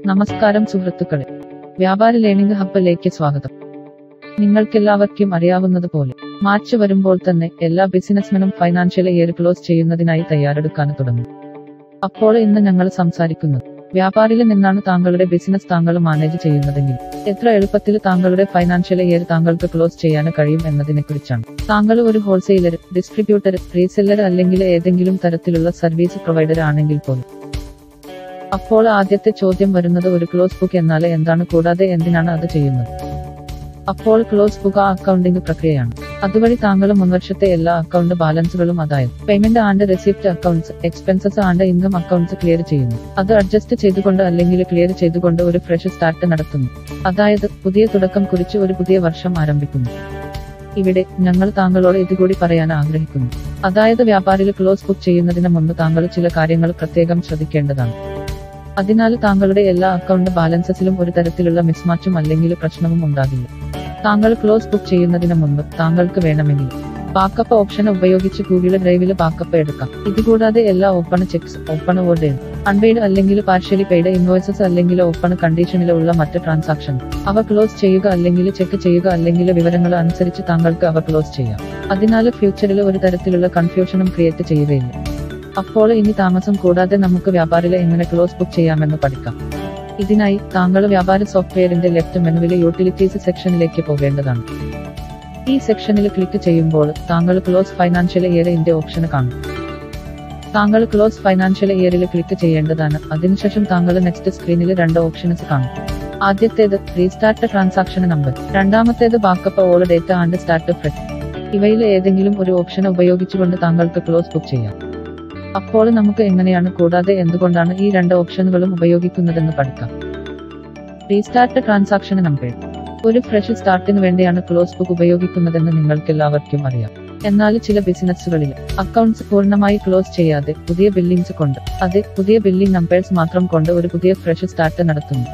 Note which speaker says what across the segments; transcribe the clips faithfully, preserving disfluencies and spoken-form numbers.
Speaker 1: നമസ്കാരം സുഹൃത്തുക്കളെ, വ്യാപാര ലേണിംഗ് ഹബ്ബിലേക്ക് സ്വാഗതം. നിങ്ങൾക്കെല്ലാവർക്കും അറിയാവുന്നതുപോലെ മാർച്ച് വരുമ്പോൾ തന്നെ എല്ലാ ബിസിനസ്മെനും ഫൈനാൻഷ്യൽ ഇയർ ക്ലോസ് ചെയ്യുന്നതിനായി തയ്യാറെടുക്കാൻ തുടങ്ങും. അപ്പോൾ ഇന്ന് ഞങ്ങൾ സംസാരിക്കുന്നത് വ്യാപാരിൽ നിന്നാണ് താങ്കളുടെ ബിസിനസ് താങ്കൾ മാനേജ് ചെയ്യുന്നതെങ്കിൽ എത്ര എളുപ്പത്തിൽ താങ്കളുടെ ഫൈനാൻഷ്യൽ ഇയർ താങ്കൾക്ക് ക്ലോസ് ചെയ്യാൻ കഴിയും എന്നതിനെക്കുറിച്ചാണ്. താങ്കൾ ഒരു ഹോൾസെയിലർ, ഡിസ്ട്രിബ്യൂട്ടർ, റീസെല്ലർ അല്ലെങ്കിൽ ഏതെങ്കിലും തരത്തിലുള്ള സർവീസ് പ്രൊവൈഡർ ആണെങ്കിൽ പോലും. അപ്പോൾ ആദ്യത്തെ ചോദ്യം വരുന്നത് ഒരു ക്ലോസ് ബുക്ക് എന്നാൽ എന്താണ്, കൂടാതെ എന്തിനാണ് അത് ചെയ്യുന്നത്? അപ്പോൾ ക്ലോസ് ബുക്ക് ആ അക്കൗണ്ടിംഗ് പ്രക്രിയയാണ്. അതുവഴി താങ്കൾ മുൻവർഷത്തെ എല്ലാ അക്കൗണ്ട് ബാലൻസുകളും, അതായത് payment and receipt accounts, expenses and income accounts clear ചെയ്യുന്നു. അത് അഡ്ജസ്റ്റ് ചെയ്തുകൊണ്ട് അല്ലെങ്കിൽ ക്ലിയർ ചെയ്തുകൊണ്ട് ഒരു ഫ്രഷ് സ്റ്റാർട്ട് നടത്തുന്നു. അതായത് പുതിയ തുടക്കം കുറിച്ച് ഒരു പുതിയ വർഷം ആരംഭിക്കുന്നു. ഇവിടെ ഞങ്ങൾ താങ്കളോട് ഇതുകൂടി പറയാൻ ആഗ്രഹിക്കുന്നു. അതായത് വ്യാപാരിൽ ക്ലോസ് ബുക്ക് ചെയ്യുന്നതിന് മുമ്പ് താങ്കൾ ചില കാര്യങ്ങൾ പ്രത്യേകം ശ്രദ്ധിക്കേണ്ടതാണ്. അതിനാൽ താങ്കളുടെ എല്ലാ അക്കൗണ്ട് ബാലൻസസിലും ഒരു തരത്തിലുള്ള മിസ്മാച്ചും അല്ലെങ്കിൽ പ്രശ്നവും ഉണ്ടാകില്ല. താങ്കൾ ക്ലോസ് ബുക്ക് ചെയ്യുന്നതിന് മുമ്പ് താങ്കൾക്ക് വേണമെങ്കിൽ ബാക്കപ്പ് ഓപ്ഷൻ ഉപയോഗിച്ച് ഗൂഗിൾ ഡ്രൈവിൽ ബാക്കപ്പ് എടുക്കാം. ഇതുകൂടാതെ എല്ലാ open cheques, open order, unpaid അല്ലെങ്കിൽ പാർഷ്യലി പെയ്ഡ് ഇൻവോയ്സസ് അല്ലെങ്കിൽ ഓപ്പൺ കണ്ടീഷനിലുള്ള മറ്റ് ട്രാൻസാക്ഷൻ അവ ക്ലോസ് ചെയ്യുക അല്ലെങ്കിൽ ചെക്ക് ചെയ്യുക അല്ലെങ്കിൽ വിവരങ്ങൾ അനുസരിച്ച് താങ്കൾക്ക് അവ ക്ലോസ് ചെയ്യാം. അതിനാൽ ഫ്യൂച്ചറിൽ ഒരു തരത്തിലുള്ള കൺഫ്യൂഷനും ക്രിയേറ്റ് ചെയ്യുകയില്ല. അപ്പോൾ ഇനി താമസം കൂടാതെ നമുക്ക് വ്യാപാരിൽ എങ്ങനെ ക്ലോസ് ബുക്ക് ചെയ്യാമെന്ന് പഠിക്കാം. ഇതിനായി താങ്കൾ വ്യാപാര സോഫ്റ്റ്വെയറിന്റെ ലെഫ്റ്റ് മെനുവിലെ യൂട്ടിലിറ്റീസ് സെക്ഷനിലേക്ക് പോകേണ്ടതാണ്. ഈ സെക്ഷനിൽ ക്ലിക്ക് ചെയ്യുമ്പോൾ താങ്കൾ ക്ലോസ് ഫൈനാൻഷ്യൽ ഇയർ ഇന്റെ ഓപ്ഷൻ കാണും. താങ്കൾ ക്ലോസ് ഫൈനാൻഷ്യൽ ഇയറിൽ ക്ലിക്ക് ചെയ്യേണ്ടതാണ്. അതിനുശേഷം താങ്കൾ നെക്സ്റ്റ് സ്ക്രീനിൽ രണ്ട് ഓപ്ഷൻസ് കാണും. ആദ്യത്തേത് റീസ്റ്റാർട്ട് ട്രാൻസാക്ഷൻ നമ്പർ, രണ്ടാമത്തേത് backup all data and start fresh. ഇവയിൽ ഏതെങ്കിലും ഒരു ഓപ്ഷൻ ഉപയോഗിച്ചുകൊണ്ട് താങ്കൾക്ക് ക്ലോസ് ബുക്ക് ചെയ്യാം. അപ്പോൾ നമുക്ക് എങ്ങനെയാണ്, കൂടാതെ എന്തുകൊണ്ടാണ് ഈ രണ്ട് ഓപ്ഷനുകളും ഉപയോഗിക്കുന്നതെന്ന് പഠിക്കാം. റീസ്റ്റാർട്ട് ട്രാൻസാക്ഷൻ നമ്പർ ഒരു ഫ്രഷ് സ്റ്റാർട്ടിന് വേണ്ടിയാണ് ക്ലോസ് ബുക്ക് ഉപയോഗിക്കുന്നതെന്ന് നിങ്ങൾക്കെല്ലാവർക്കും അറിയാം. എന്നാൽ ചില ബിസിനസ്സുകളിൽ അക്കൗണ്ട്സ് പൂർണ്ണമായി ക്ലോസ് ചെയ്യാതെ പുതിയ ബില്ലിംഗ്സ് കൊണ്ട്, അതെ പുതിയ ബില്ലിംഗ് നമ്പേഴ്സ് മാത്രം കൊണ്ട് ഒരു പുതിയ ഫ്രഷ് സ്റ്റാർട്ട് നടത്തുന്നു.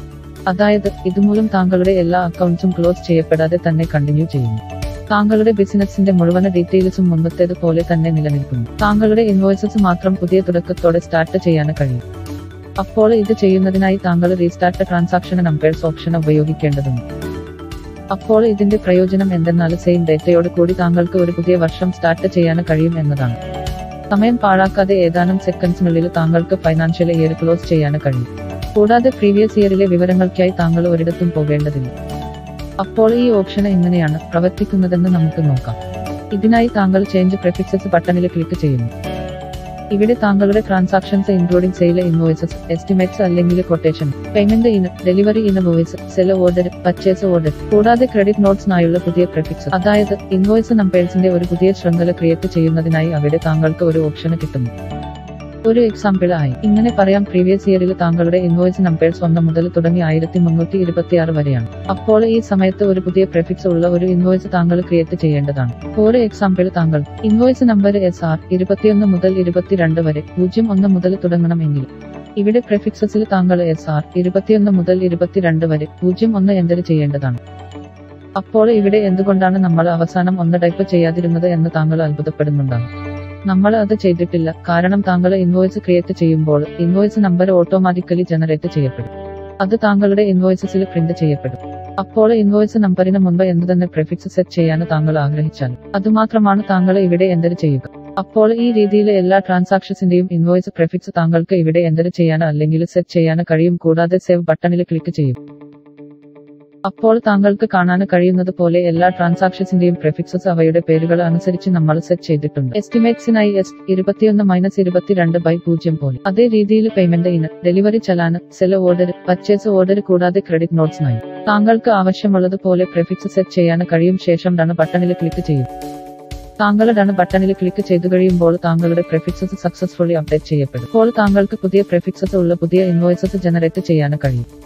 Speaker 1: അതായത് ഇതുമൂലം താങ്കളുടെ എല്ലാ അക്കൗണ്ട്സും ക്ലോസ് ചെയ്യപ്പെടാതെ തന്നെ കണ്ടിന്യൂ ചെയ്യുന്നു. താങ്കളുടെ ബിസിനസിന്റെ മുഴുവൻ ഡീറ്റെയിൽസും മുമ്പത്തേത് പോലെ തന്നെ നിലനിൽക്കുന്നു. താങ്കളുടെ ഇൻവോയ്സസ് മാത്രം പുതിയ തുടക്കത്തോടെ സ്റ്റാർട്ട് ചെയ്യാൻ കഴിയും. അപ്പോൾ ഇത് ചെയ്യുന്നതിനായി താങ്കൾ റീസ്റ്റാർട്ട് ട്രാൻസാക്ഷൻ നമ്പേഴ്സ് ഓപ്ഷൻ ഉപയോഗിക്കേണ്ടതുണ്ട്. അപ്പോൾ ഇതിന്റെ പ്രയോജനം എന്തെന്നാൽ സെയിം ഡേറ്റയോട് കൂടി താങ്കൾക്ക് ഒരു പുതിയ വർഷം സ്റ്റാർട്ട് ചെയ്യാൻ കഴിയും എന്നതാണ്. സമയം പാഴാക്കാതെ ഏതാനും സെക്കൻഡ്സിനുള്ളിൽ താങ്കൾക്ക് ഫൈനാൻഷ്യൽ ഇയർ ക്ലോസ് ചെയ്യാൻ കഴിയും. കൂടാതെ പ്രീവിയസ് ഇയറിലെ വിവരങ്ങൾക്കായി താങ്കൾ ഒരിടത്തും പോകേണ്ടതില്ല. അപ്പോൾ ഈ ഓപ്ഷൻ എങ്ങനെയാണ് പ്രവർത്തിക്കുന്നതെന്ന് നമുക്ക് നോക്കാം. ഇതിനായി താങ്കൾ ചേഞ്ച് പ്രിഫിക്സസ് ബട്ടണിൽ ക്ലിക്ക് ചെയ്യുന്നു. ഇവിടെ താങ്കളുടെ transactions including sale invoices, estimates അല്ലെങ്കിൽ quotation, payment in, delivery invoice, sale order, purchase order, കൂടാതെ ക്രെഡിറ്റ് നോട്ട്സിനായുള്ള പുതിയ പ്രിഫിക്സ്, അതായത് ഇൻവോയ്സ് നമ്പേഴ്സിന്റെ ഒരു പുതിയ ശൃംഖല ക്രിയേറ്റ് ചെയ്യുന്നതിനായി അവിടെ താങ്കൾക്ക് ഒരു ഓപ്ഷൻ കിട്ടുന്നു. ഒരു എക്സാമ്പിൾ ആയി ഇങ്ങനെ പറയാം, പ്രീവിയസ് ഇയറിൽ താങ്കളുടെ ഇൻവോയ്സ് നമ്പേഴ്സ് ഒന്ന് മുതൽ തുടങ്ങി ആയിരത്തി മുന്നൂറ്റി ഇരുപത്തി ആറ് വരെയാണ്. അപ്പോൾ ഈ സമയത്ത് ഒരു പുതിയ പ്രിഫിക്സ് ഉള്ള ഒരു ഇൻവോയ്സ് താങ്കൾ ക്രിയേറ്റ് ചെയ്യേണ്ടതാണ്. ഫോർ എക്സാമ്പിൾ താങ്കൾ ഇൻവോയ്സ് നമ്പർ എസ് ആർ ഇരുപത്തിയൊന്ന് മുതൽ ഇരുപത്തിരണ്ട് വരെ പൂജ്യം ഒന്ന് മുതൽ തുടങ്ങണമെങ്കിൽ ഇവിടെ പ്രിഫിക്സസിൽ താങ്കൾ എസ് ആർ ഇരുപത്തിയൊന്ന് മുതൽ ഇരുപത്തിരണ്ട് വരെ പൂജ്യം ഒന്ന് എൻ്റർ ചെയ്യേണ്ടതാണ്. അപ്പോൾ ഇവിടെ എന്തുകൊണ്ടാണ് നമ്മൾ അവസാനം ഒന്ന് ടൈപ്പ് ചെയ്യാതിരുന്നത് എന്ന് താങ്കൾ അത്ഭുതപ്പെടുന്നുണ്ടാകും. നമ്മൾ അത് ചെയ്തിട്ടില്ല, കാരണം താങ്കൾ ഇൻവോയ്സ് ക്രിയേറ്റ് ചെയ്യുമ്പോൾ ഇൻവോയ്സ് നമ്പർ ഓട്ടോമാറ്റിക്കലി ജനറേറ്റ് ചെയ്യപ്പെടും. അത് താങ്കളുടെ ഇൻവോയ്സസിൽ പ്രിന്റ് ചെയ്യപ്പെടും. അപ്പോൾ ഇൻവോയ്സ് നമ്പറിന് മുമ്പ് എന്തുതന്നെ പ്രിഫിക്സ് സെറ്റ് ചെയ്യാൻ താങ്കൾ ആഗ്രഹിച്ചാൽ അതുമാത്രമാണ് താങ്കൾ ഇവിടെ എൻ്റർ ചെയ്യുക. അപ്പോൾ ഈ രീതിയിൽ എല്ലാ ട്രാൻസാക്ഷൻസിന്റെയും ഇൻവോയ്സ് പ്രിഫിക്സ് താങ്കൾക്ക് ഇവിടെ എൻ്റർ ചെയ്യാൻ അല്ലെങ്കിൽ സെറ്റ് ചെയ്യാൻ കഴിയും. കൂടാതെ സേവ് ബട്ടണിൽ ക്ലിക്ക് ചെയ്യും. അപ്പോൾ താങ്കൾക്ക് കാണാൻ കഴിയുന്നത് പോലെ എല്ലാ ട്രാൻസാക്ഷൻസിന്റെയും പ്രിഫിക്സസ് അവയുടെ പേരുകൾ അനുസരിച്ച് നമ്മൾ സെറ്റ് ചെയ്തിട്ടുണ്ട്. എസ്റ്റിമേറ്റ്സിനായി എസ് ഇരുപത്തിയൊന്ന് മൈനസ് ഇരുപത്തിരണ്ട് ബൈ പൂജ്യം പോലെ. അതേ രീതിയിൽ payment in, delivery challan, sale order, purchase order കൂടാതെ ക്രെഡിറ്റ് നോട്ട്സിനായി താങ്കൾക്ക് ആവശ്യമുള്ളത് പോലെ പ്രിഫിക്സ് സെറ്റ് ചെയ്യാൻ കഴിയും. ശേഷം ഡൺ ബട്ടണിൽ ക്ലിക്ക് ചെയ്യും. താങ്കൾ ഡൺ ബട്ടണിൽ ക്ലിക്ക് ചെയ്തു കഴിയുമ്പോൾ താങ്കളുടെ പ്രിഫിക്സസ് സക്സസ്ഫുള്ളി അപ്ഡേറ്റ് ചെയ്യപ്പെടും. അപ്പോൾ താങ്കൾക്ക് പുതിയ പ്രിഫിക്സസ് ഉള്ള പുതിയ ഇൻവോയ്സസ് ജനറേറ്റ് ചെയ്യാൻ കഴിയും.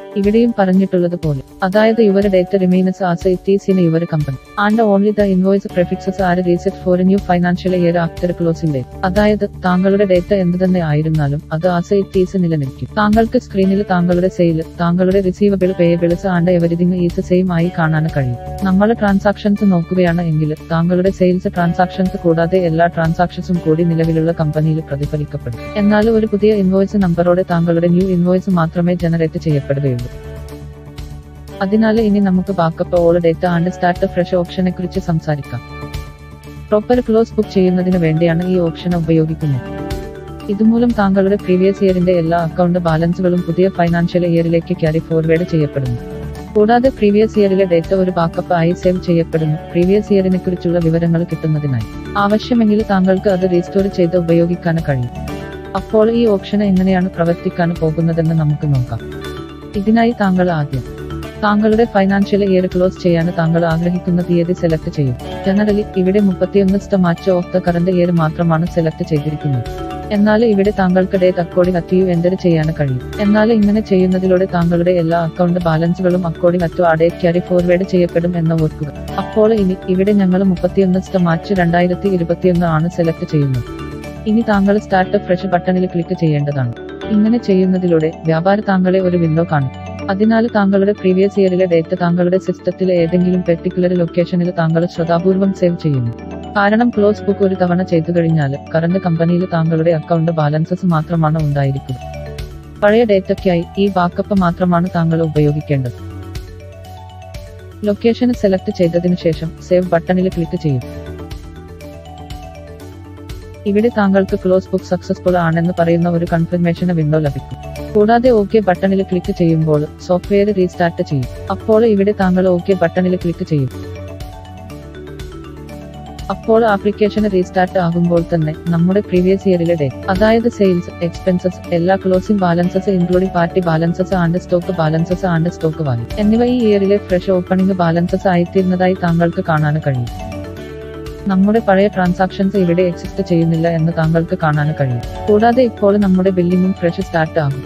Speaker 1: ഇവിടെയും പറഞ്ഞിട്ടുള്ളതുപോലെ, അതായത് your data remains as it is in your company and only the invoice prefixes are reset for new financial year after closing date. അതായത് താങ്കളുടെ ഡേറ്റ എന്ത് തന്നെ ആയിരുന്നാലും അത് ആസ് ഇറ്റ് ഈസ് നിലനിൽക്കും. താങ്കൾക്ക് സ്ക്രീനിൽ താങ്കളുടെ സെയിൽ, താങ്കളുടെ receivable, payables and everything is same ആയി കാണാൻ കഴിയും. നമ്മൾ ട്രാൻസാക്ഷൻസ് നോക്കുകയാണ് എങ്കിൽ താങ്കളുടെ സെയിൽസ് ട്രാൻസാക്ഷൻസ് കൂടാതെ എല്ലാ ട്രാൻസാക്ഷൻസും കൂടി നിലവിലുള്ള കമ്പനിയിൽ പ്രതിഫലിക്കപ്പെടും. എന്നാൽ ഒരു പുതിയ ഇൻവോയ്സ് നമ്പറോടെ താങ്കളുടെ ന്യൂ ഇൻവോയ്സ് മാത്രമേ ജനറേറ്റ് ചെയ്യപ്പെടുകയുള്ളൂ. അതിനാൽ ഇനി നമുക്ക് backup all data and start fresh ഓപ്ഷനെ കുറിച്ച് സംസാരിക്കാം. പ്രോപ്പർ ക്ലോസ് ബുക്ക് ചെയ്യുന്നതിന് വേണ്ടിയാണ് ഈ ഓപ്ഷൻ ഉപയോഗിക്കുന്നത്. ഇതുമൂലം താങ്കളുടെ പ്രീവിയസ് ഇയറിന്റെ എല്ലാ അക്കൗണ്ട് ബാലൻസുകളും പുതിയ ഫൈനാൻഷ്യൽ ഇയറിലേക്ക് ക്യാരി ഫോർവേഡ് ചെയ്യപ്പെടുന്നു. കൂടാതെ പ്രീവിയസ് ഇയറിലെ ഡേറ്റ ഒരു ബാക്കപ്പ് ആയി സേവ് ചെയ്യപ്പെടുന്നു, പ്രീവിയസ് ഇയറിനെ കുറിച്ചുള്ള വിവരങ്ങൾ കിട്ടുന്നതിനായി. ആവശ്യമെങ്കിൽ താങ്കൾക്ക് അത് റീസ്റ്റോർ ചെയ്ത് ഉപയോഗിക്കാൻ കഴിയും. അപ്പോൾ ഈ ഓപ്ഷൻ എങ്ങനെയാണ് പ്രവർത്തിക്കാൻ പോകുന്നതെന്ന് നമുക്ക് നോക്കാം. ഇതിനായി താങ്കൾ ആദ്യം താങ്കളുടെ ഫൈനാൻഷ്യൽ ഇയർ ക്ലോസ് ചെയ്യാൻ താങ്കൾ ആഗ്രഹിക്കുന്ന തീയതി സെലക്ട് ചെയ്യും. ജനറലി ഇവിടെ മുപ്പത്തിയൊന്ന് സ്റ്റ March of the current year മാത്രമാണ് സെലക്ട് ചെയ്തിരിക്കുന്നത്. എന്നാൽ ഇവിടെ താങ്കൾക്ക് date according at you enter ചെയ്യാൻ കഴിയും. എന്നാൽ ഇങ്ങനെ ചെയ്യുന്നതിലൂടെ താങ്കളുടെ എല്ലാ അക്കൗണ്ട് ബാലൻസുകളും അക്കോർഡിംഗ് അറ്റ് ആ ഡേറ്റ് ക്യാരി ഫോർവേഡ് ചെയ്യപ്പെടും എന്ന് ഓർക്കുക. അപ്പോൾ ഇനി ഇവിടെ ഞങ്ങൾ മുപ്പത്തിയൊന്ന് സ്റ്റ മാച്ച് രണ്ടായിരത്തി ഇരുപത്തിയൊന്ന് ആണ് സെലക്ട് ചെയ്യുന്നത്. ഇനി താങ്കൾ സ്റ്റാർട്ട് ഫ്രഷ് ബട്ടണിൽ ക്ലിക്ക് ചെയ്യേണ്ടതാണ്. ഇങ്ങനെ ചെയ്യുന്നതിലൂടെ വ്യാപാര താങ്കളെ ഒരു വിൻഡോ കാണും. അതിനാൽ താങ്കളുടെ പ്രീവിയസ് ഇയറിലെ ഡേറ്റ താങ്കളുടെ സിസ്റ്റത്തിലെ ഏതെങ്കിലും പെർട്ടിക്കുലർ ലൊക്കേഷനിൽ താങ്കൾ ശ്രദ്ധാപൂർവം സേവ് ചെയ്യുന്നു. കാരണം ക്ലോസ് ബുക്ക് ഒരു തവണ ചെയ്തു കഴിഞ്ഞാൽ കറന്റ് കമ്പനിയിൽ താങ്കളുടെ അക്കൗണ്ട് ബാലൻസസ് മാത്രമാണ് ഉണ്ടായിരിക്കുക. പഴയ ഡേറ്റയ്ക്കായി ഈ ബാക്കപ്പ് മാത്രമാണ് താങ്കൾ ഉപയോഗിക്കേണ്ടത്. ലൊക്കേഷൻ സെലക്ട് ചെയ്തതിനു ശേഷം സേവ് ബട്ടണിൽ ക്ലിക്ക് ചെയ്യും. ഇവിടെ താങ്കൾക്ക് ക്ലോസ് ബുക്ക് സക്സസ്ഫുൾ ആണെന്ന് പറയുന്ന ഒരു കൺഫർമേഷൻ വിൻഡോ ലഭിക്കും. കൂടാതെ ഓക്കെ ബട്ടണിൽ ക്ലിക്ക് ചെയ്യുമ്പോൾ സോഫ്റ്റ്വെയർ റീസ്റ്റാർട്ട് ചെയ്യും. അപ്പോൾ ഇവിടെ താങ്കൾ ഓക്കെ ബട്ടണിൽ ക്ലിക്ക് ചെയ്യും. അപ്പോൾ ആപ്ലിക്കേഷൻ റീസ്റ്റാർട്ട് ആകുമ്പോൾ തന്നെ നമ്മുടെ പ്രീവിയസ് ഇയറിലെ ഡേറ്റ്, അതായത് സെയിൽസ്, എക്സ്പെൻസസ്, എല്ലാ closing balances including party balances and stock balances and stock value എന്നിവ ഈ ഇയറിലെ ഫ്രഷ് ഓപ്പണിംഗ് ബാലൻസസ് ആയിത്തീർന്നതായി താങ്കൾക്ക് കാണാൻ കഴിയും. നമ്മുടെ പഴയ ട്രാൻസാക്ഷൻസ് ഇവിടെ എക്സിസ്റ്റ് ചെയ്യുന്നില്ല എന്ന് താങ്കൾക്ക് കാണാൻ കഴിയും. കൂടാതെ ഇപ്പോൾ നമ്മുടെ ബില്ലിംഗും ഫ്രഷ് സ്റ്റാർട്ട് ആകും.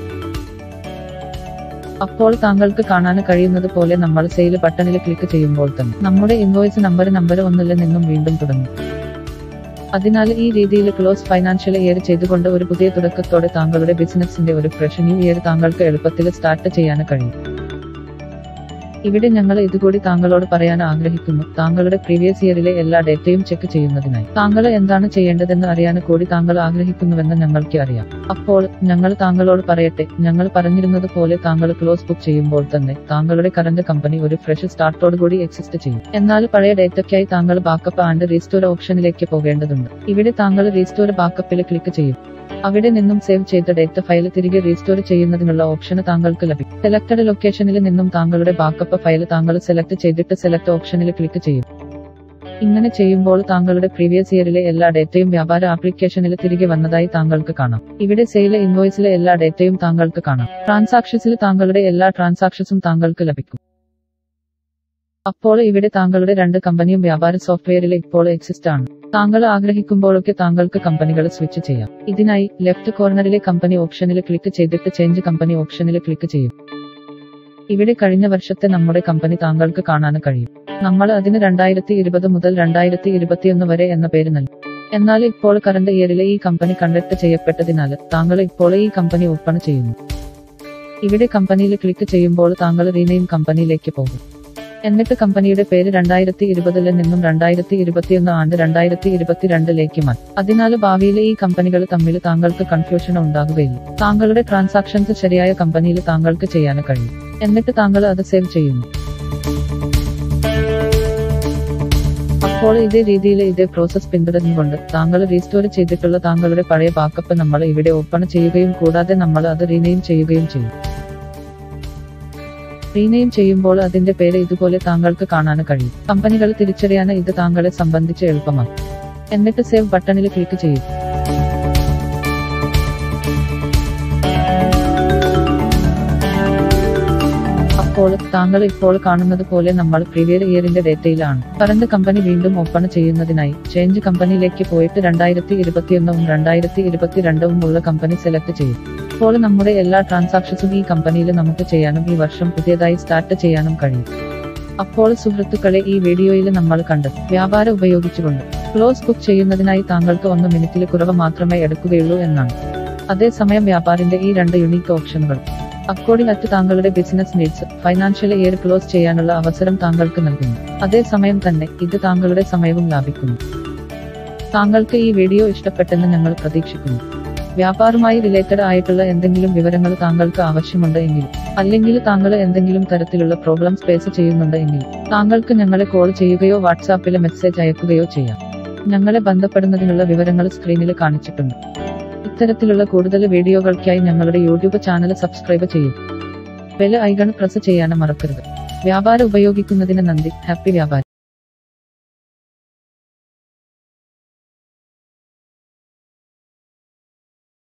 Speaker 1: അപ്പോൾ താങ്കൾക്ക് കാണാൻ കഴിയുന്നത് പോലെ നമ്മൾ സെയിൽ ബട്ടണിൽ ക്ലിക്ക് ചെയ്യുമ്പോൾ തന്നെ നമ്മുടെ ഇൻവോയ്സ് നമ്പർ നമ്പർ ഒന്നിൽ നിന്നും വീണ്ടും തുടങ്ങും. അതിനാൽ ഈ രീതിയിൽ ക്ലോസ് ഫൈനാൻഷ്യൽ ഇയർ ചെയ്തുകൊണ്ട് ഒരു പുതിയ തുടക്കത്തോടെ താങ്കളുടെ ബിസിനസിന്റെ ഒരു ഫ്രഷ് ന്യൂ ഇയർ താങ്കൾക്ക് എളുപ്പത്തിൽ സ്റ്റാർട്ട് ചെയ്യാൻ കഴിയും. ഇവിടെ ഞങ്ങൾ ഇതുകൂടി താങ്കളോട് പറയാൻ ആഗ്രഹിക്കുന്നു. താങ്കളുടെ പ്രീവിയസ് ഇയറിലെ എല്ലാ ഡേറ്റയും ചെക്ക് ചെയ്യുന്നതിനായി താങ്കൾ എന്താണ് ചെയ്യേണ്ടതെന്ന് അറിയാൻ കൂടി താങ്കൾ ആഗ്രഹിക്കുന്നുവെന്ന് ഞങ്ങൾക്ക് അറിയാം. അപ്പോൾ ഞങ്ങൾ താങ്കളോട് പറയട്ടെ, ഞങ്ങൾ പറഞ്ഞിരുന്നത് പോലെ താങ്കൾ ക്ലോസ് ബുക്ക് ചെയ്യുമ്പോൾ തന്നെ താങ്കളുടെ കറന്റ് കമ്പനി ഒരു ഫ്രഷ് സ്റ്റാർട്ടോടുകൂടി എക്സിസ്റ്റ് ചെയ്യും. എന്നാൽ പഴയ ഡേറ്റയ്ക്കായി താങ്കൾ ബാക്കപ്പ് ആൻഡ് റീസ്റ്റോർ ഓപ്ഷനിലേക്ക് പോകേണ്ടതുണ്ട്. ഇവിടെ താങ്കൾ റീസ്റ്റോർ ബാക്കപ്പിൽ ക്ലിക്ക് ചെയ്യും. അവിടെ നിന്നും സേവ് ചെയ്ത ഡേറ്റ ഫയൽ തിരികെ റീസ്റ്റോർ ചെയ്യുന്നതിനുള്ള ഓപ്ഷൻ താങ്കൾക്ക് ലഭിക്കും. സെലക്ടഡ് ലൊക്കേഷനിൽ നിന്നും താങ്കളുടെ ബാക്കപ്പ് ഫയൽ താങ്കൾ സെലക്ട് ചെയ്തിട്ട് സെലക്ട് ഓപ്ഷനിൽ ക്ലിക്ക് ചെയ്യും. ഇങ്ങനെ ചെയ്യുമ്പോൾ താങ്കളുടെ പ്രീവിയസ് ഇയറിലെ എല്ലാ ഡേറ്റയും വ്യാപാര ആപ്ലിക്കേഷനിൽ തിരികെ വന്നതായി താങ്കൾക്ക് കാണാം. ഇവിടെ സെയിൽ ഇൻവോയ്സിലെ എല്ലാ ഡേറ്റയും താങ്കൾക്ക് കാണാം. ട്രാൻസാക്ഷൻസിൽ താങ്കളുടെ എല്ലാ ട്രാൻസാക്ഷൻസും താങ്കൾക്ക് ലഭിക്കും. അപ്പോൾ ഇവിടെ താങ്കളുടെ രണ്ട് കമ്പനിയും വ്യാപാര സോഫ്റ്റ്വെയറിൽ ഇപ്പോൾ എക്സിസ്റ്റ് ആണ്. താങ്കൾ ആഗ്രഹിക്കുമ്പോഴൊക്കെ താങ്കൾക്ക് കമ്പനികൾ സ്വിച്ച് ചെയ്യാം. ഇതിനായി ലെഫ്റ്റ് കോർണറിലെ കമ്പനി ഓപ്ഷനിൽ ക്ലിക്ക് ചെയ്തിട്ട് ചേഞ്ച് കമ്പനി ഓപ്ഷനിൽ ക്ലിക്ക് ചെയ്യും. ഇവിടെ കഴിഞ്ഞ വർഷത്തെ നമ്മുടെ കമ്പനി താങ്കൾക്ക് കാണാൻ കഴിയും. നമ്മൾ അതിന് രണ്ടായിരത്തി ഇരുപത് മുതൽ രണ്ടായിരത്തി ഇരുപത്തിയൊന്ന് വരെ എന്ന പേര് നൽകി. എന്നാൽ ഇപ്പോൾ കറന്റ് ഇയറിലെ ഈ കമ്പനി കണ്ടക്ട് ചെയ്യപ്പെട്ടതിനാൽ താങ്കൾ ഇപ്പോൾ ഈ കമ്പനി ഓപ്പൺ ചെയ്യുന്നു. ഇവിടെ കമ്പനിയിൽ ക്ലിക്ക് ചെയ്യുമ്പോൾ താങ്കൾ റീനെയിം കമ്പനിയിലേക്ക് പോകും. എന്നിട്ട് കമ്പനിയുടെ പേര് രണ്ടായിരത്തി ഇരുപതിൽ നിന്നും രണ്ടായിരത്തി ഇരുപത്തിയൊന്ന് ആണ്ട് രണ്ടായിരത്തി ഇരുപത്തിരണ്ടിലേക്ക് മാറ്റും. അതിനാൽ ഭാവിയിലെ ഈ കമ്പനികൾ തമ്മിൽ താങ്കൾക്ക് കൺഫ്യൂഷൻ ഉണ്ടാകുകയില്ല. താങ്കളുടെ ട്രാൻസാക്ഷൻസ് ശരിയായ കമ്പനിയിൽ താങ്കൾക്ക് ചെയ്യാൻ കഴിയും. എന്നിട്ട് താങ്കൾ അത് സേവ് ചെയ്യുന്നു. അപ്പോൾ ഇതേ രീതിയിൽ ഇതേ പ്രോസസ് പിന്തുടർന്നുകൊണ്ട് താങ്കൾ റീസ്റ്റോർ ചെയ്തിട്ടുള്ള താങ്കളുടെ പഴയ ബാക്കപ്പ് നമ്മൾ ഇവിടെ ഓപ്പൺ ചെയ്യുകയും കൂടാതെ നമ്മൾ അത് റീനെയിം ചെയ്യുകയും ചെയ്യും. റീനെയിം ചെയ്യുമ്പോൾ അതിന്റെ പേര് ഇതുപോലെ താങ്കൾക്ക് കാണാൻ കഴിയും. കമ്പനികൾ തിരിച്ചറിയാൻ ഇത് താങ്കളെ സംബന്ധിച്ച് എളുപ്പമാക്കും. എന്നിട്ട് സേവ് ബട്ടണിൽ ക്ലിക്ക് ചെയ്യും. അപ്പോൾ താങ്കൾ ഇപ്പോൾ കാണുന്നത് പോലെ നമ്മൾ പ്രീവിയസ് ഇയറിന്റെ ഡേറ്റയിലാണ്. കറന്റ് കമ്പനി വീണ്ടും ഓപ്പൺ ചെയ്യുന്നതിനായി ചേഞ്ച് കമ്പനിയിലേക്ക് പോയിട്ട് രണ്ടായിരത്തി ഇരുപത്തിയൊന്നും രണ്ടായിരത്തി ഇരുപത്തിരണ്ടും ഉള്ള കമ്പനി സെലക്ട് ചെയ്യും. അപ്പോൾ നമ്മുടെ എല്ലാ ട്രാൻസാക്ഷൻസും ഈ കമ്പനിയിൽ നമുക്ക് ചെയ്യാനും ഈ വർഷം പുതിയതായി സ്റ്റാർട്ട് ചെയ്യാനും കഴിയും. അപ്പോൾ സുഹൃത്തുക്കളെ, ഈ വീഡിയോയിൽ നമ്മൾ കണ്ടത് വ്യാപാരം ഉപയോഗിച്ചുകൊണ്ട് ക്ലോസ് ബുക്ക് ചെയ്യുന്നതിനായി താങ്കൾക്ക് ഒന്ന് മിനിറ്റിൽ കുറവ് മാത്രമേ എടുക്കുകയുള്ളൂ എന്നാണ്. അതേസമയം വ്യാപാരിന്റെ ഈ രണ്ട് യുണീക്ക് ഓപ്ഷനുകൾ അക്കോർഡിംഗ് അറ്റ് താങ്കളുടെ business needs financial year close ചെയ്യാനുള്ള അവസരം താങ്കൾക്ക് നൽകുന്നു. അതേസമയം തന്നെ ഇത് താങ്കളുടെ സമയവും ലാഭിക്കുന്നു. താങ്കൾക്ക് ഈ വീഡിയോ ഇഷ്ടപ്പെട്ടെന്ന് ഞങ്ങൾ പ്രതീക്ഷിക്കുന്നു. വ്യാപാരവുമായി റിലേറ്റഡ് ആയിട്ടുള്ള എന്തെങ്കിലും വിവരങ്ങൾ താങ്കൾക്ക് ആവശ്യമുണ്ട് എങ്കിൽ, അല്ലെങ്കിൽ താങ്കൾ എന്തെങ്കിലും തരത്തിലുള്ള പ്രോബ്ലംസ് ഫേസ് ചെയ്യുന്നുണ്ട് എങ്കിൽ, താങ്കൾക്ക് ഞങ്ങളെ കോൾ ചെയ്യുകയോ വാട്സാപ്പിലെ മെസ്സേജ് അയക്കുകയോ ചെയ്യാം. ഞങ്ങളെ ബന്ധപ്പെടുന്നതിനുള്ള വിവരങ്ങൾ സ്ക്രീനിൽ കാണിച്ചിട്ടുണ്ട്. ഇത്തരത്തിലുള്ള കൂടുതൽ വീഡിയോകൾക്കായി ഞങ്ങളുടെ യൂട്യൂബ് ചാനൽ സബ്സ്ക്രൈബ് ചെയ്യും. ബെൽ ഐക്കൺ പ്രസ് ചെയ്യാനും മറക്കരുത്. വ്യാപാരം ഉപയോഗിക്കുന്നതിന് നന്ദി. ഹാപ്പി വ്യാപാരം.